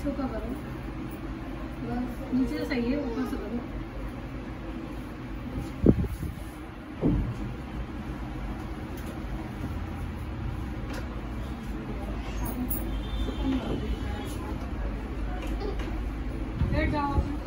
पीछे का करो, बस नीचे से सही है, ऊपर से करो। बैठ जाओ।